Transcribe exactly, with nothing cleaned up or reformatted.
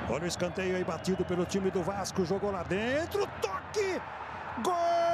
Olha o escanteio aí batido pelo time do Vasco. Jogou lá dentro. Toque! Gol!